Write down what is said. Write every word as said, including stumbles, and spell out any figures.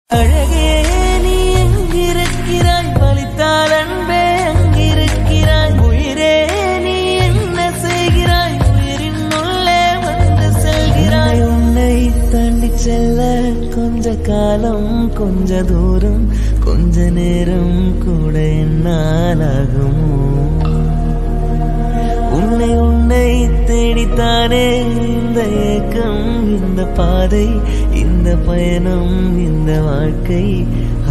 அழகே நீ எங்கிருக்கிறாய் வலித்தால் அன்பே அங்கிருக்கிறாய் உயிரே நீ என்ன செய்கிறாய் உயிரின் உள்ளே வந்து செல்கிறாய் உன்னை தாண்டி செல்ல கொஞ்ச காலம் கொஞ்ச தூரம் கொஞ்ச நேரம் கூட என்னால் ஆகுமோ உன்னை உன்னை தேடித்தானே இந்த ஏக்கம் இந்த பாதை இந்த பயணம் இந்த வாழ்க்கை